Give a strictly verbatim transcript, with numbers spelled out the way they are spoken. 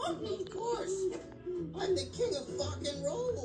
Of course. I'm the king of fucking roll.